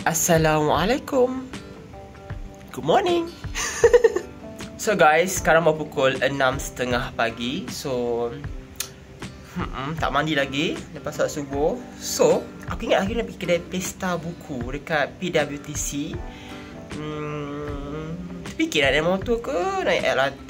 Assalamualaikum. Good morning. So guys, sekarang mau pukul 6.30 pagi. So tak mandi lagi lepas solat subuh. So aku ingat hari nak pergi kedai pesta buku dekat PWTC. Fikir nak naik motor ke naik LRT.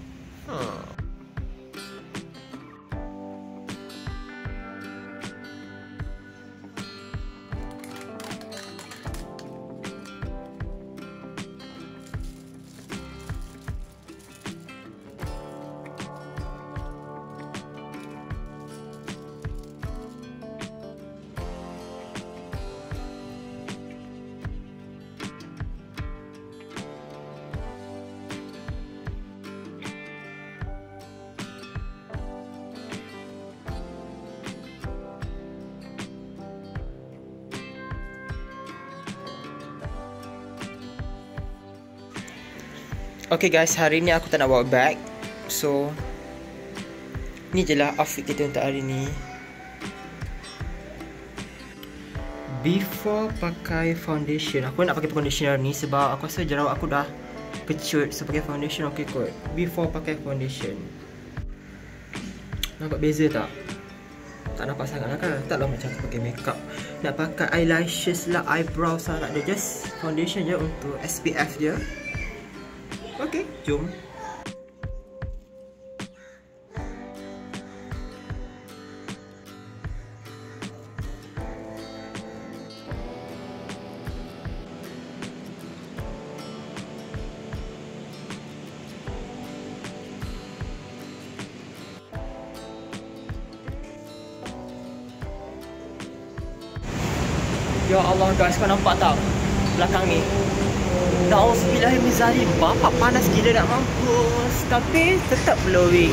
Okay guys, hari ni aku tak nak bawa bag. So ni je lah outfit kita untuk hari ni. Before pakai foundation, aku nak pakai conditioner ni sebab aku rasa jerawat aku dah kecut. So pakai foundation okay kot. Before pakai foundation, nampak beza tak? Tak nampak sangat lah kan? Tak lah macam aku pakai makeup. Nak pakai eyelashes lah, eyebrows lah, tak ada. Just foundation je untuk SPF dia. Okay, jom. Ya Allah guys, kau nampak tak belakang ni? Nauzubillahiminzalik, bapak panas gila nak mampus. Tapi tetap blowing.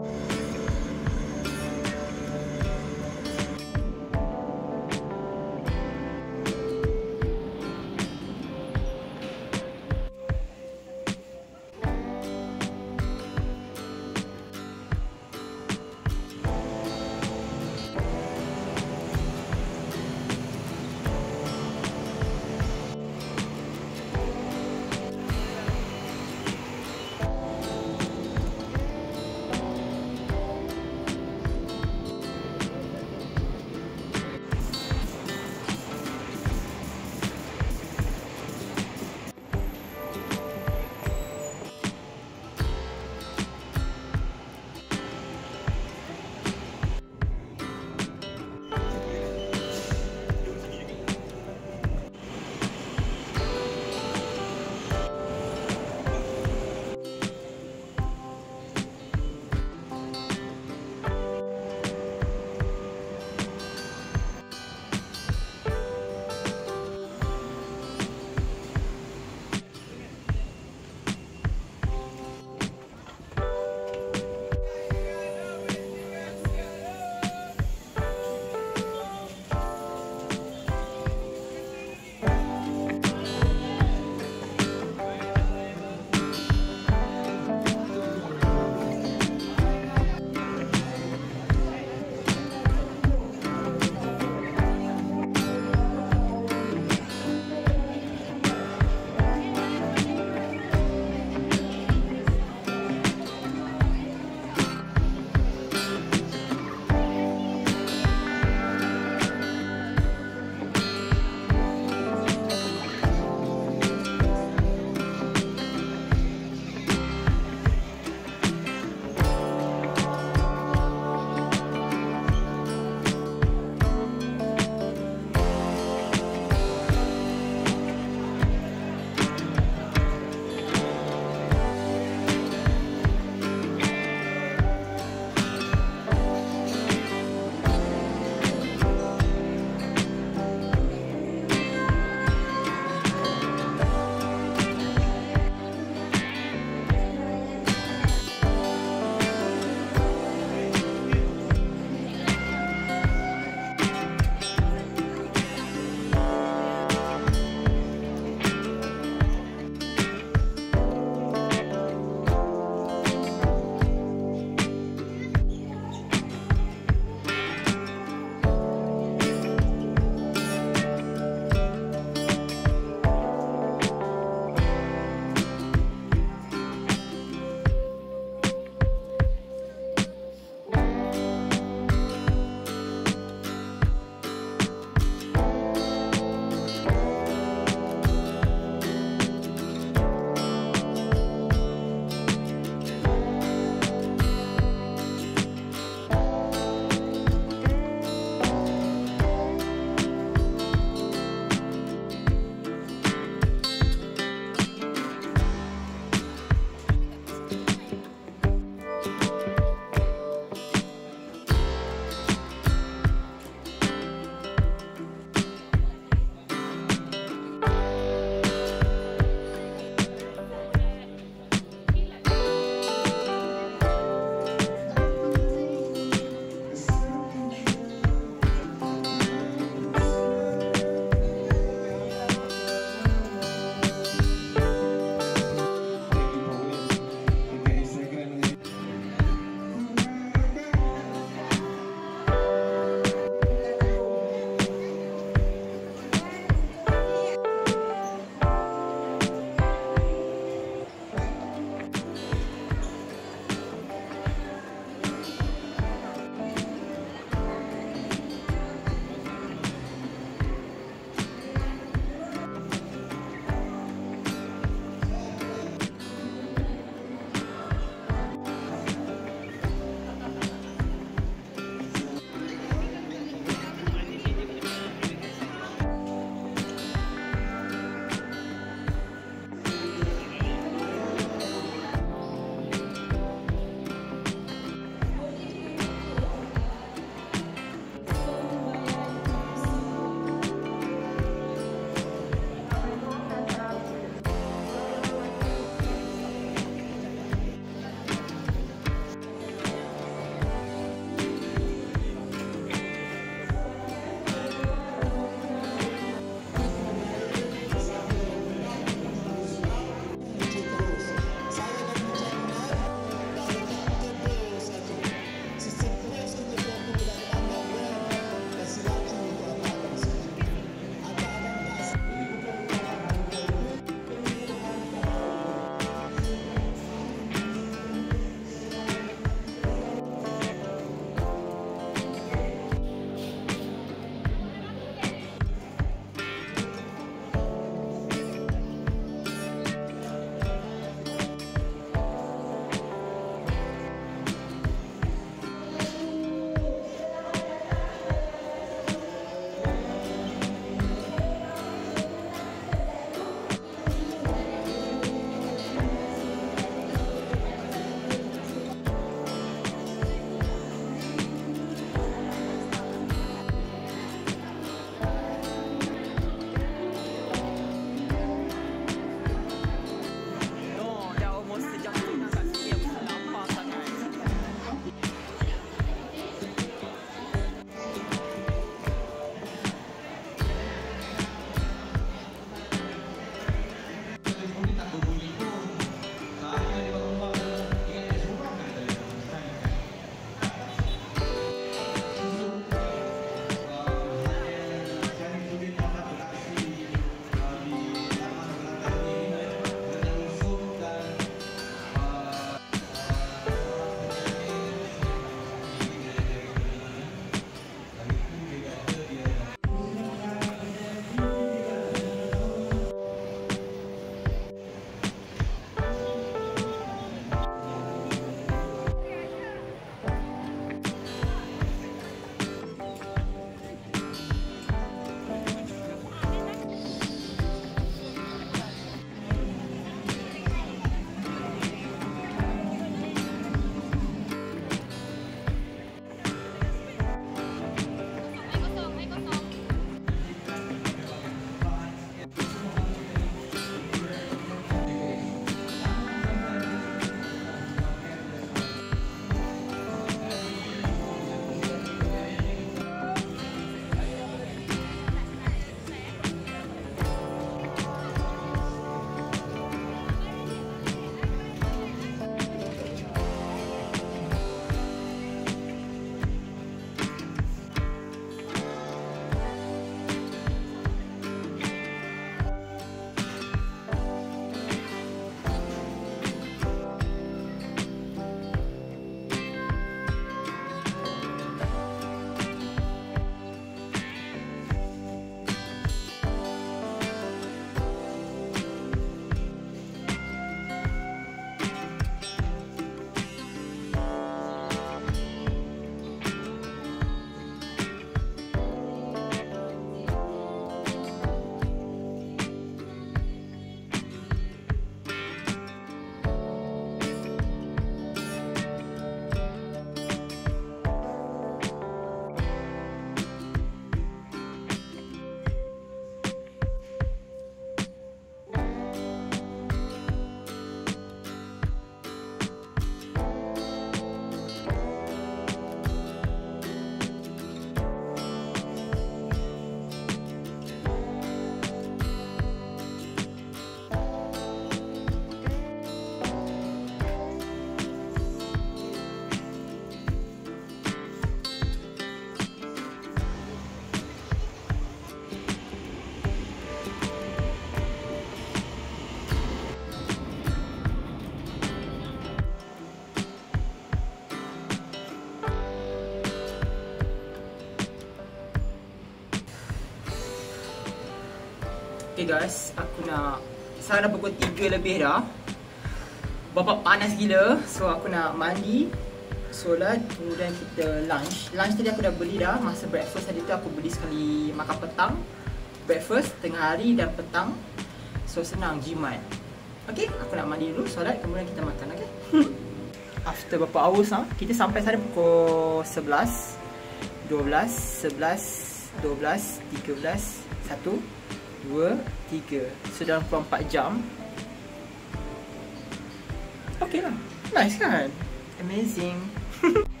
Okay guys, sekarang dah pukul 3 lebih dah. Bapak panas gila. So aku nak mandi, solat, kemudian kita lunch. Lunch tadi aku dah beli dah. Masa breakfast tadi tu aku beli sekali makan petang, breakfast, tengah hari dan petang. So senang, jimat. Okay, aku nak mandi dulu, solat, kemudian kita makan, okay? After berapa hours kita sampai sana pukul 11, 12, 11, 12, 13, 1, 2, 3. So dalam kurang 4 jam. Okay lah, nice kan? Amazing.